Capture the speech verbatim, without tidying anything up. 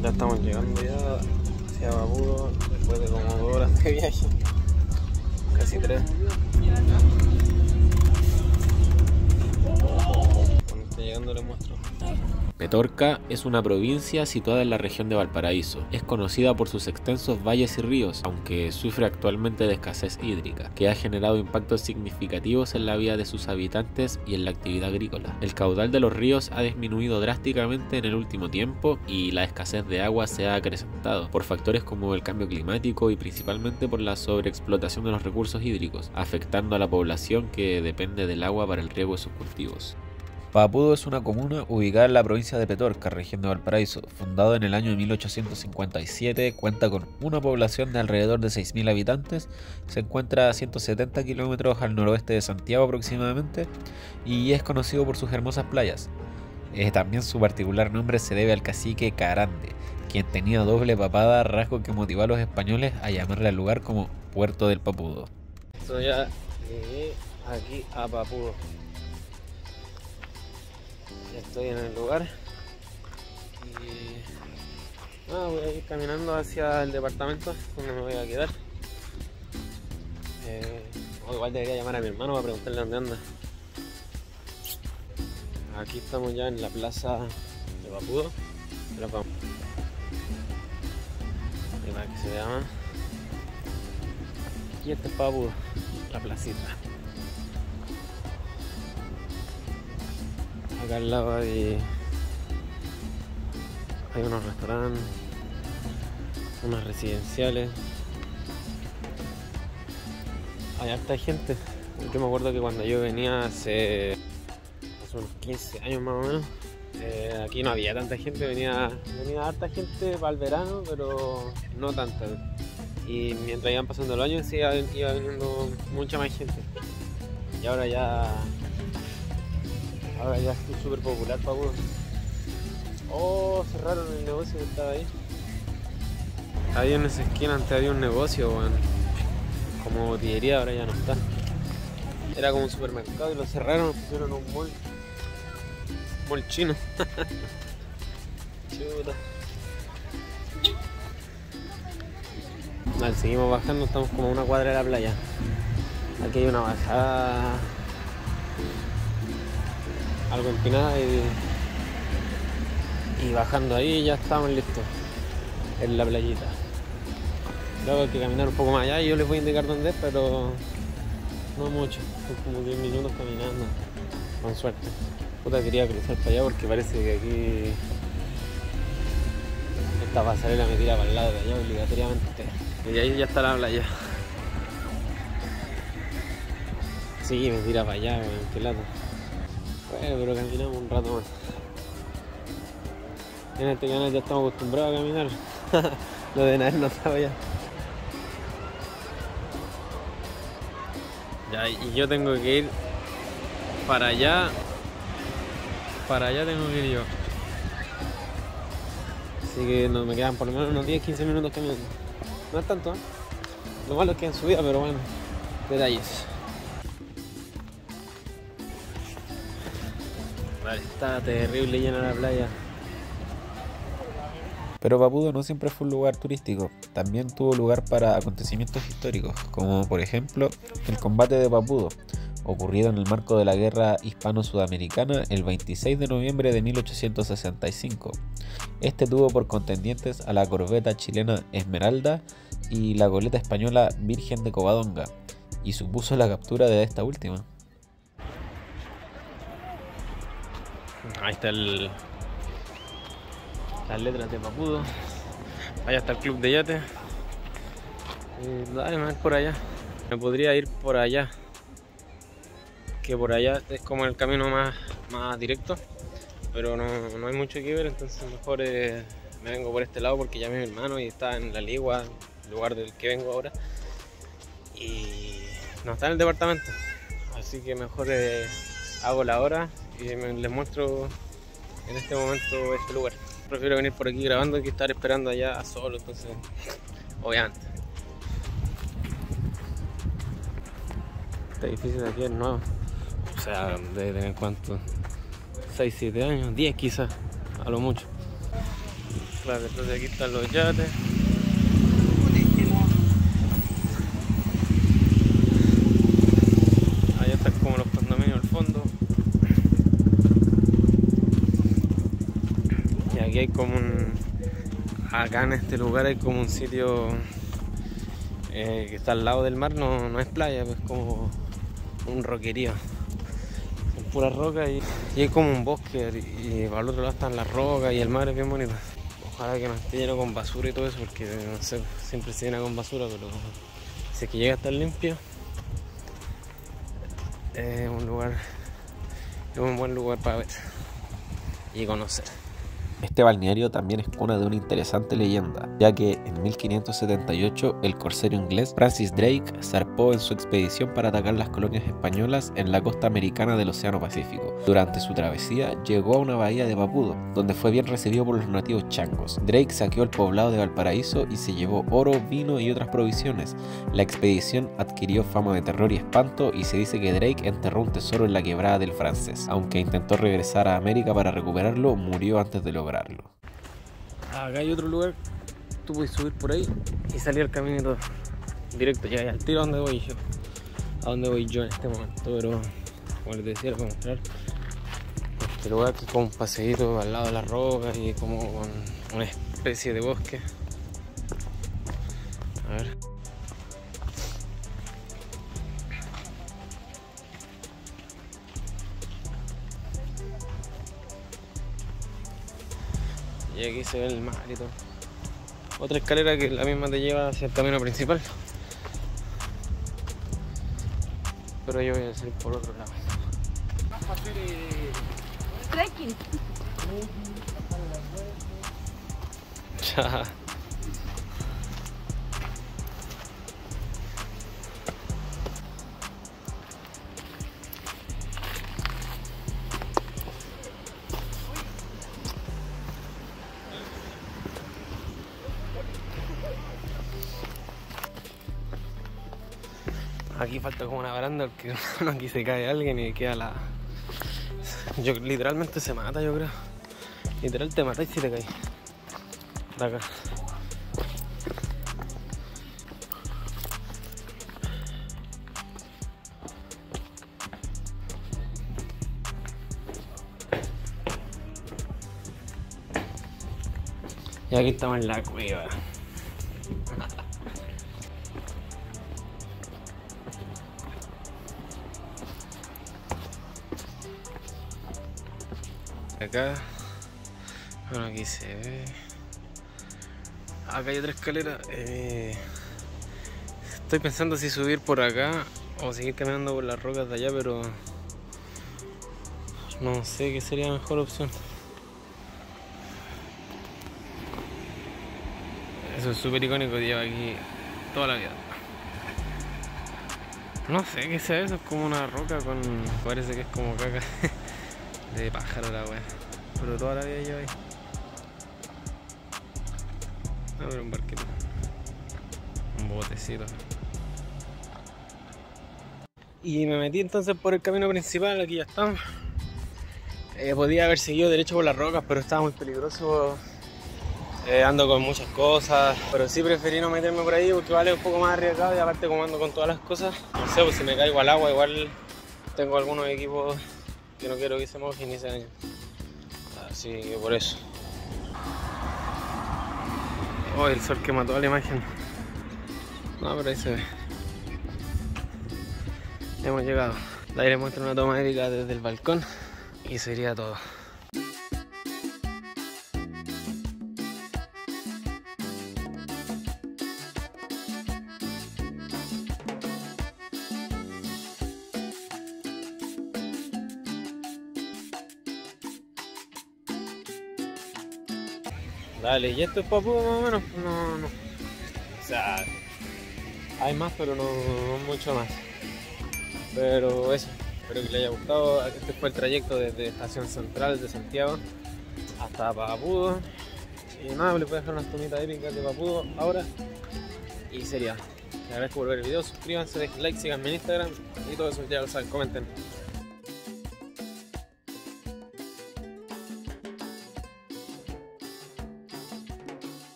Ya estamos llegando ya hacia Papudo después de como dos horas de viaje, casi tres. Cuando esté llegando les muestro. Petorca es una provincia situada en la región de Valparaíso. Es conocida por sus extensos valles y ríos, aunque sufre actualmente de escasez hídrica, que ha generado impactos significativos en la vida de sus habitantes y en la actividad agrícola. El caudal de los ríos ha disminuido drásticamente en el último tiempo y la escasez de agua se ha acrecentado por factores como el cambio climático y principalmente por la sobreexplotación de los recursos hídricos, afectando a la población que depende del agua para el riego de sus cultivos. Papudo es una comuna ubicada en la provincia de Petorca, región de Valparaíso. Fundado en el año mil ochocientos cincuenta y siete, cuenta con una población de alrededor de seis mil habitantes, se encuentra a ciento setenta kilómetros al noroeste de Santiago aproximadamente y es conocido por sus hermosas playas. Eh, también su particular nombre se debe al cacique Carande, quien tenía doble papada, rasgo que motivó a los españoles a llamarle al lugar como Puerto del Papudo. So ya llegué aquí a Papudo. Ya estoy en el lugar y ah, voy a ir caminando hacia el departamento donde me voy a quedar. Eh, o igual debería llamar a mi hermano para preguntarle dónde anda. Aquí estamos ya en la plaza de Papudo. Pero vamos. Y para que se vea más. Y este es Papudo, la placita. Acá al lado hay, hay unos restaurantes, unas residenciales. Hay harta gente. Yo me acuerdo que cuando yo venía hace, hace unos quince años más o menos, eh, aquí no había tanta gente, venía, venía harta gente para el verano, pero no tanta. Y mientras iban pasando los años, sí, iba, iba viniendo mucha más gente. Y ahora ya... Ahora ya estoy súper popular, Papudo. Oh, cerraron el negocio que estaba ahí. Ahí en esa esquina antes había un negocio, bueno, como botillería, ahora ya no está. Era como un supermercado y lo cerraron, pusieron un mall. Mall chino. Chuta. Vale, seguimos bajando, estamos como a una cuadra de la playa. Aquí hay una bajada algo empinada y, y bajando ahí ya estamos listos en la playita. Luego hay que caminar un poco más allá y yo les voy a indicar dónde es, pero no mucho, son como diez minutos caminando, con suerte. Puta, quería cruzar para allá porque parece que aquí esta pasarela me tira para el lado de allá obligatoriamente. Y ahí ya está la playa. Sí, me tira para allá, qué lata. Bueno, pero caminamos un rato más. En este canal ya estamos acostumbrados a caminar. Lo de nadar no estaba ya. Ya, y yo tengo que ir para allá. Para allá tengo que ir yo. Así que no, me quedan por lo menos unos diez a quince minutos caminando. No es tanto, ¿eh? Lo malo es que en subida, pero bueno, detalles. Está terrible llena la playa. Pero Papudo no siempre fue un lugar turístico, también tuvo lugar para acontecimientos históricos, como por ejemplo el combate de Papudo, ocurrido en el marco de la Guerra Hispano-Sudamericana el veintiséis de noviembre de mil ochocientos sesenta y cinco. Este tuvo por contendientes a la corbeta chilena Esmeralda y la goleta española Virgen de Covadonga, y supuso la captura de esta última. Ahí está el, las letras de Papudo. Allá está el club de yate. Y dale, me voy por allá. Me podría ir por allá, que por allá es como el camino más, más directo, pero no, no hay mucho que ver, entonces mejor eh, me vengo por este lado porque llamé a mi hermano y está en La Ligua, el lugar del que vengo ahora, y no está en el departamento, así que mejor eh, hago la hora y me, les muestro en este momento este lugar. Prefiero venir por aquí grabando que estar esperando allá solo, entonces obviamente. Este edificio de aquí es nuevo, o sea, debe tener cuánto, seis siete años, diez quizás, a lo mucho. Claro, entonces aquí están los yates. Allá están como los condominios al fondo. Y aquí hay como un... Acá en este lugar hay como un sitio eh, que está al lado del mar, no, no es playa, pues como un roquerío. Son puras rocas y, y hay como un bosque y, y al otro lado están las rocas y el mar es bien bonito. Ojalá que no esté lleno con basura y todo eso, porque no sé, siempre se llena con basura, pero si es que llega a estar limpio, es un lugar, es un buen lugar para ver y conocer. Este balneario también es cuna de una interesante leyenda, ya que en mil quinientos setenta y ocho el corsero inglés Francis Drake zarpó en su expedición para atacar las colonias españolas en la costa americana del Océano Pacífico. Durante su travesía llegó a una bahía de Papudo, donde fue bien recibido por los nativos changos. Drake saqueó el poblado de Valparaíso y se llevó oro, vino y otras provisiones. La expedición adquirió fama de terror y espanto y se dice que Drake enterró un tesoro en la quebrada del Francés. Aunque intentó regresar a América para recuperarlo, murió antes de lograrlo. Acá hay otro lugar, tú puedes subir por ahí y salir al caminito directo, ya al tiro a donde voy yo, a donde voy yo en este momento, pero como les decía, les voy a mostrar este lugar que es como un paseíto al lado de las rocas y como con una especie de bosque. A ver. Y aquí se ve el mar y todo. Otra escalera que la misma te lleva hacia el camino principal. Pero yo voy a salir por otro lado. Trekking. Ya. Aquí falta como una baranda porque aquí se cae alguien y queda la... Yo, literalmente se mata, yo creo. Literal te matáis si te caes. De acá. Y aquí estamos en la cueva. Acá, bueno, aquí se ve. Acá hay otra escalera. Eh, estoy pensando si subir por acá o seguir caminando por las rocas de allá, pero no sé qué sería la mejor opción. Eso es súper icónico, lleva aquí toda la vida. No sé qué sea eso, es como una roca con... parece que es como caca de pájaro la wea. Pero toda la vida lleva ahí. A ver, un barquito. Un botecito. Y me metí entonces por el camino principal, aquí ya estamos. Eh, podía haber seguido derecho por las rocas, pero estaba muy peligroso. Eh, ando con muchas cosas, pero sí preferí no meterme por ahí porque vale un poco más arriesgado y aparte como ando con todas las cosas, no sé, pues si me caigo al agua igual tengo algunos equipos que no quiero que se mojen ni se dañen. Así que por eso. Oh, el sol que mató a la imagen. No, pero ahí se ve. Hemos llegado. De ahí les muestro una toma aérea desde el balcón y sería todo. Dale, y esto es Papudo más o menos, no, no. O sea, hay más, pero no, no mucho más. Pero eso, espero que les haya gustado. Este fue el trayecto desde Estación Central de Santiago hasta Papudo. Y nada, les voy a dejar unas tomitas épicas de Papudo ahora. Y sería, les agradezco por ver el video, suscríbanse, dejen like, síganme en Instagram y todo eso ya lo saben, comenten.